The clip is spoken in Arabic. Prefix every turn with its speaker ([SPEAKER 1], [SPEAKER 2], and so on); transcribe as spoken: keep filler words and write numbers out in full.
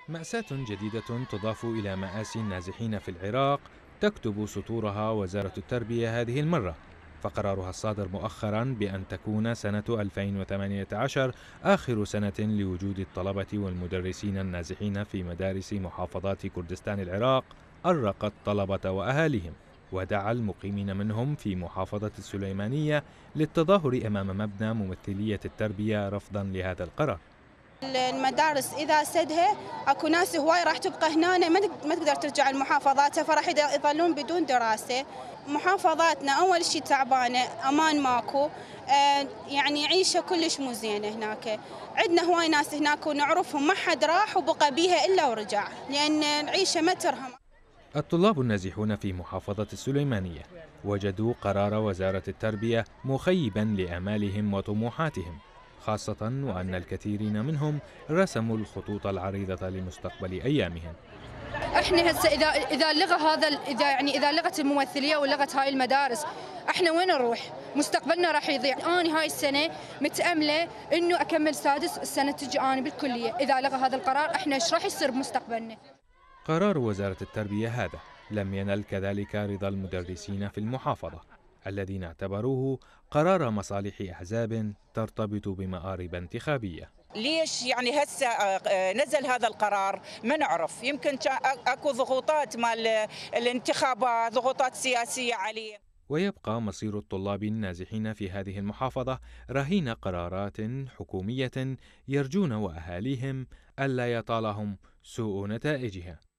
[SPEAKER 1] مأساة جديدة تضاف إلى مآسي النازحين في العراق، تكتب سطورها وزارة التربية هذه المرة، فقرارها الصادر مؤخرا بأن تكون سنة ألفين وثمانية عشر آخر سنة لوجود الطلبة والمدرسين النازحين في مدارس محافظات كردستان العراق أرق الطلبة وأهاليهم، ودعا المقيمين منهم في محافظة السليمانية للتظاهر أمام مبنى ممثلية التربية رفضا لهذا القرار.
[SPEAKER 2] المدارس اذا سدها اكو ناس هواي راح تبقى هنا ما ما تقدر ترجع لمحافظاتها، فراح يظلون بدون دراسه. محافظاتنا اول شيء تعبانه، امان ماكو، آه يعني عيشه كلش مو زينه هناك. عندنا هواي ناس هناك ونعرفهم ما حد راح وبقى بيها الا ورجع، لان العيشه ما ترهم.
[SPEAKER 1] الطلاب النازحون في محافظة السليمانية وجدوا قرار وزارة التربية مخيبا لآمالهم وطموحاتهم، خاصة وأن الكثيرين منهم رسموا الخطوط العريضة لمستقبل أيامهم.
[SPEAKER 3] احنا هسه اذا اذا لغى هذا اذا يعني اذا لغت الممثليه ولغت هاي المدارس، احنا وين نروح؟ مستقبلنا راح يضيع. انا هاي السنه متامله انه اكمل سادس، السنه تجي انا بالكليه، اذا لغى هذا القرار احنا ايش راح يصير بمستقبلنا؟
[SPEAKER 1] قرار وزارة التربية هذا لم ينل كذلك رضا المدرسين في المحافظة، الذين اعتبروه قرار مصالح أحزاب ترتبط بمآرب انتخابية.
[SPEAKER 4] ليش يعني هسه نزل هذا القرار؟ ما نعرف، يمكن اكو ضغوطات مال الانتخابات، ضغوطات سياسيه عليه.
[SPEAKER 1] ويبقى مصير الطلاب النازحين في هذه المحافظة رهين قرارات حكومية يرجون وأهاليهم ألا يطالهم سوء نتائجها.